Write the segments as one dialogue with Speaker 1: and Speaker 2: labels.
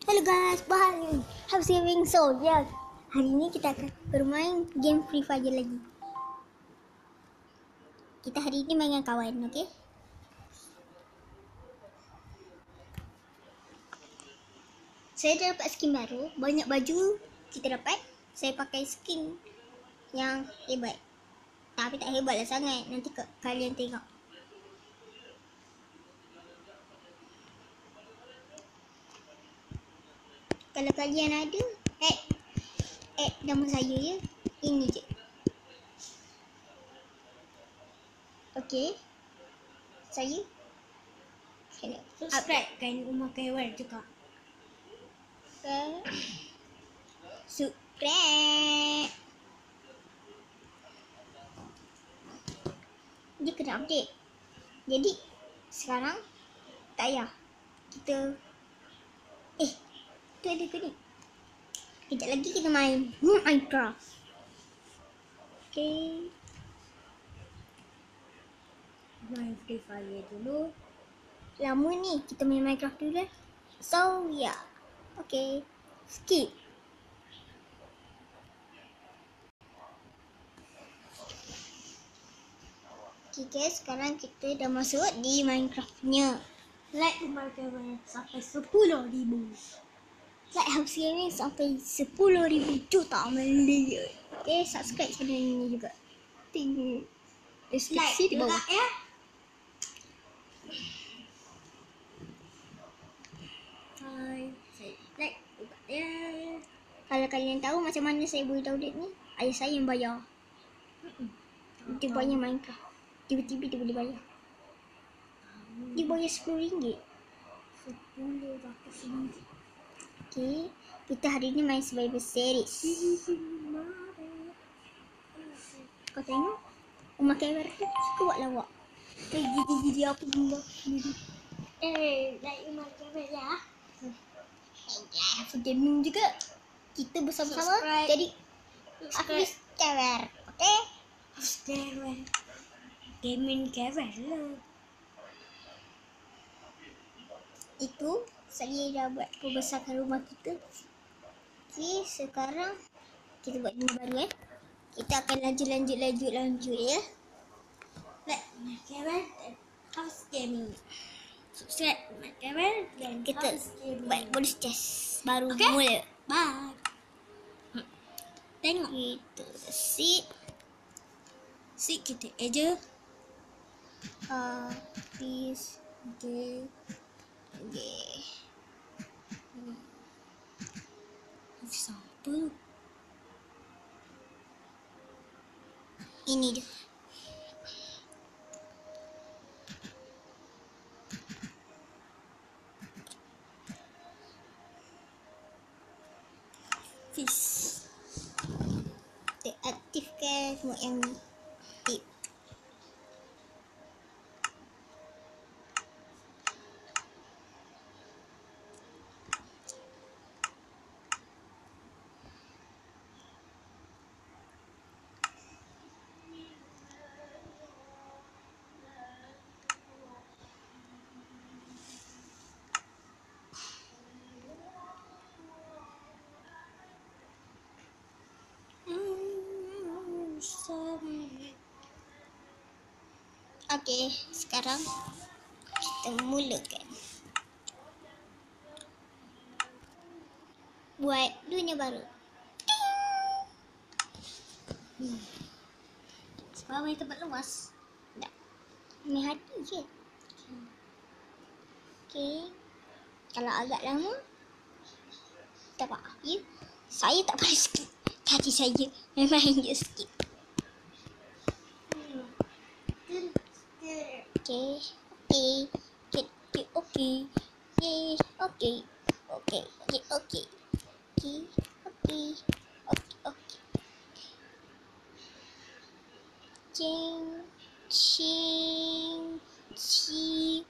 Speaker 1: Hello guys, bahagia. How's going? So, ya, hari ni kita akan bermain game Free Fire lagi. Kita hari ni main dengan kawan, okey? Saya dah dapat skin baru, banyak baju kita dapat. Saya pakai skin yang hebat. Tapi tak hebat lah sangat, nanti kalian tengok. Kalau kalian ada, add nama saya ya. Ini je. Okey. Saya kena
Speaker 2: Subscribe kan Uma Kewer juga.
Speaker 1: Subscribe. Dia kena update. Jadi sekarang tak payah kita tu ada ke ni. Kejap lagi kita main Minecraft. Okay.
Speaker 2: Main Free Fire dulu.
Speaker 1: Lama ni kita main Minecraft dulu lah. So yeah. Okay. Skip. Okay guys, sekarang kita dah masuk di Minecraftnya.
Speaker 2: Like Uma Kewer sampai 10,000.
Speaker 1: Like House Gaming sampai 10,000 juta milion. Okay, subscribe channel ini juga. Tengok deskripsi
Speaker 2: Like
Speaker 1: di bawah.
Speaker 2: ya. Hai, saya like juga ya.
Speaker 1: Kalau kalian tahu macam mana saya boleh download ni, ayah saya yang bayar. Dia bayar Minecraft. Tiba-tiba dia boleh bayar. Dia bayar RM10.
Speaker 2: 10
Speaker 1: Okay, kita hari ni main Survival Series. Kau tengok, Uma Kewer tu suka buat lawak. Gigi apa benda.
Speaker 2: like Uma Kewer ya.
Speaker 1: House Gaming juga. Kita bersama-sama
Speaker 2: Subscribe.
Speaker 1: jadi Hafiz Kewer. Okay?
Speaker 2: House Kewer. Gaming Kewer lah.
Speaker 1: Itu saya dah buat membesarkan rumah kita. Okay, sekarang kita buat rumah baru Kita akan lanjut ya.
Speaker 2: Like Uma Kewer dan House Gaming. Subscribe Uma Kewer dan
Speaker 1: Kita
Speaker 2: House Gaming.
Speaker 1: buat bonus chest baru
Speaker 2: Okay.
Speaker 1: mula.
Speaker 2: Bye. Tengok.
Speaker 1: Itu si
Speaker 2: Kita aja.
Speaker 1: Hafiz G.
Speaker 2: Hafiz apa tu?
Speaker 1: Ini dia. Hafiz. Kita aktifkan semua yang ni. Tip. Okey, sekarang kita mulakan. Buat dunia baru.
Speaker 2: Sebab main tempat luas.
Speaker 1: Tak. Main hati je. Okey. Kalau agak lama, tak apa. Ya. Saya tak boleh skip. Hati saya memang je skip. Okey. Okey. Yes. Okey. Cing, cing, cing,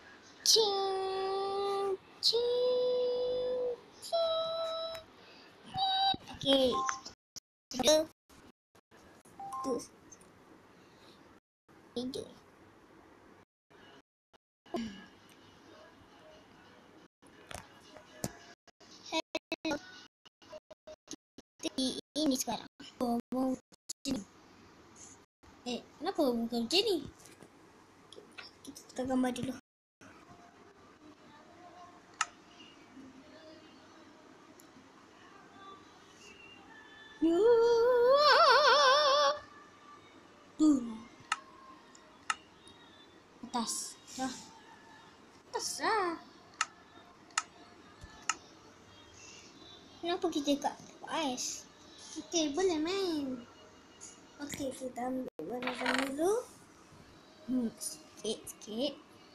Speaker 1: cing, cing, cing. Okey. Tu. Itu. Ini sekarang.
Speaker 2: Oh, mau sini. Kenapa bukan macam ni?
Speaker 1: Kita tukar gambar dulu.
Speaker 2: Tu. Atas. Dah. Atas lah.
Speaker 1: Kenapa kita kat ais?
Speaker 2: Okey, boleh main. Okey, kita ambil warna dulu.
Speaker 1: Sikit.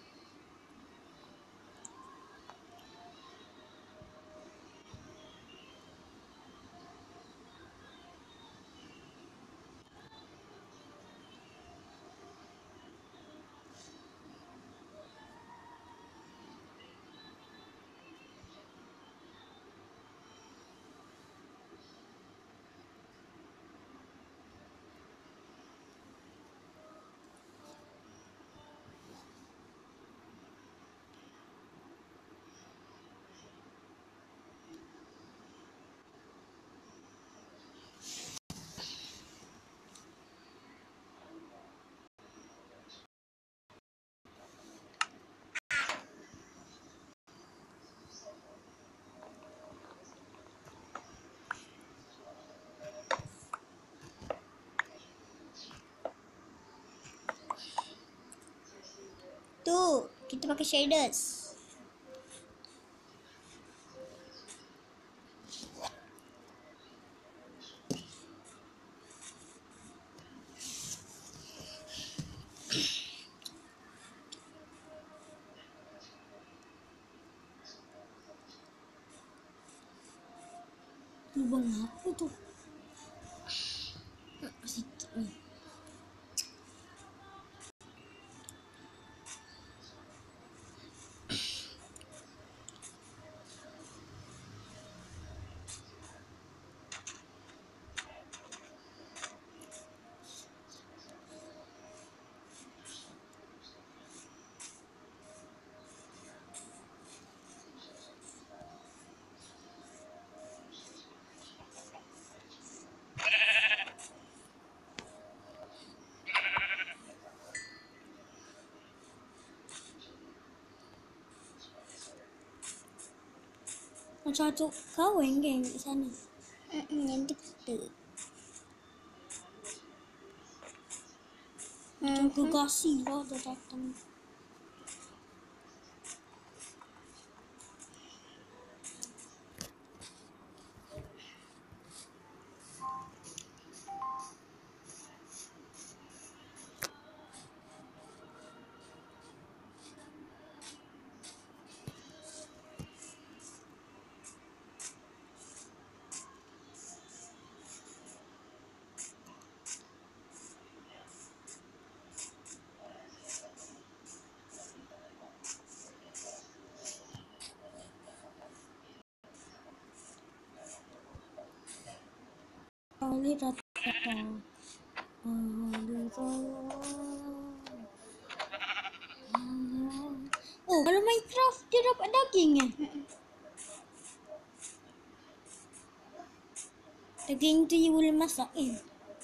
Speaker 1: Tu, kita pakai shaders.
Speaker 2: Lubang apa tu? Sikit ni. Macam tu kawan kan di sana.
Speaker 1: Yang kita.
Speaker 2: Macam gegasi lah dia datang. Kali datang. Oh, kalau Minecraft dia dapat daging kan? Daging tu you boleh masak kan?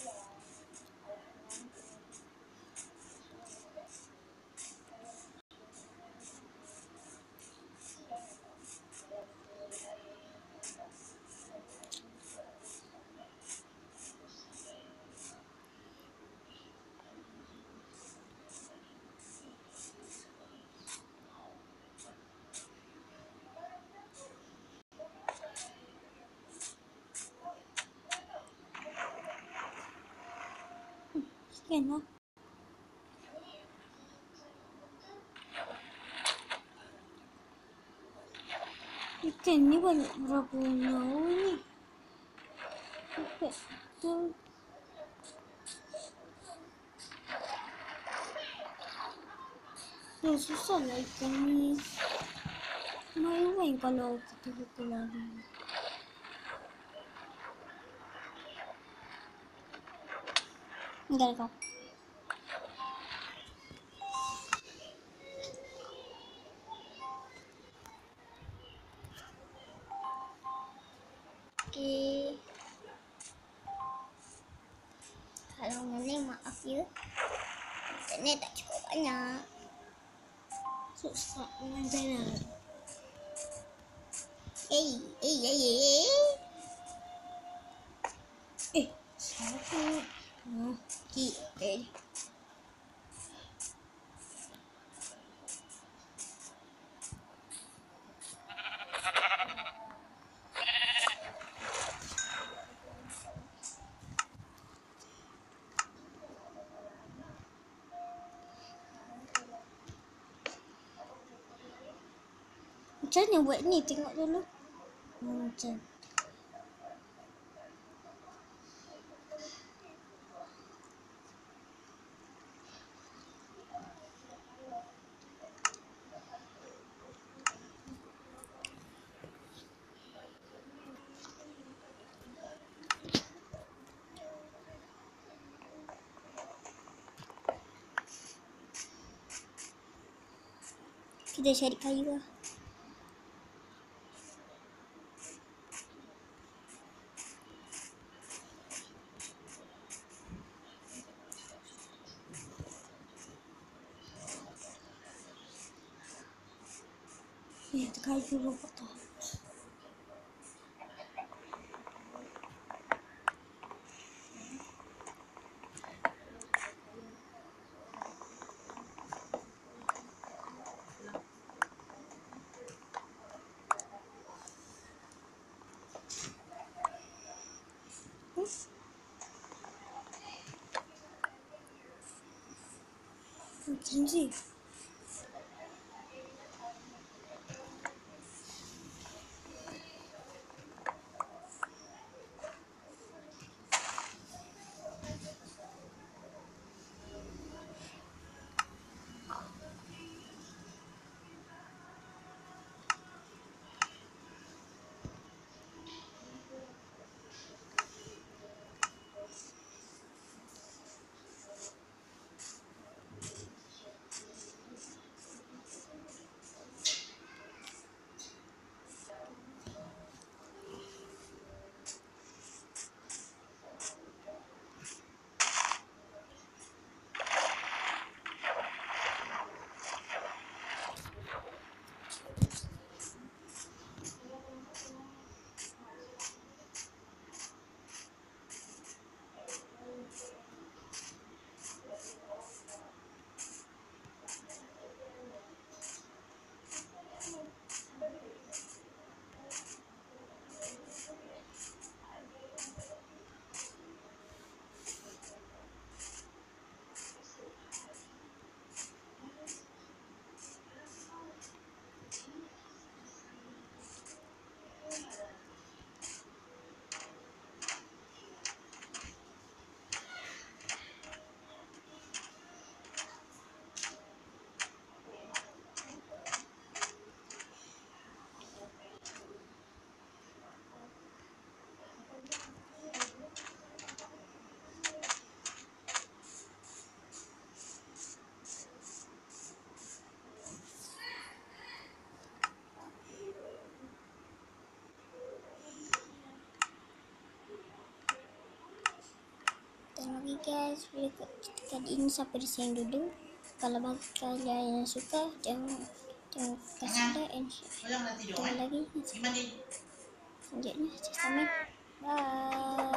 Speaker 2: Sekian lah. Ikan ni banyak berapa nyawa ni? Betul. Susah lah ikan ni. Main-main kalau kita betul lari.
Speaker 1: Enggak kau. Okey. Kalau Nenek maaf ya. Nenek tak cukup banyak.
Speaker 2: Susah dengan channel. Siapa?
Speaker 1: Kita.
Speaker 2: Macam mana buat ni? Tengok dulu. Macam.
Speaker 1: Kita cari kayu lah.
Speaker 2: Kayu robot tu. Macam ni.
Speaker 1: Okey guys, video kali ini sampai di sini dulu. Kalau bagi kalian yang suka, jangan kasih like and share. Tunggu lagi selanjutnya. Bye.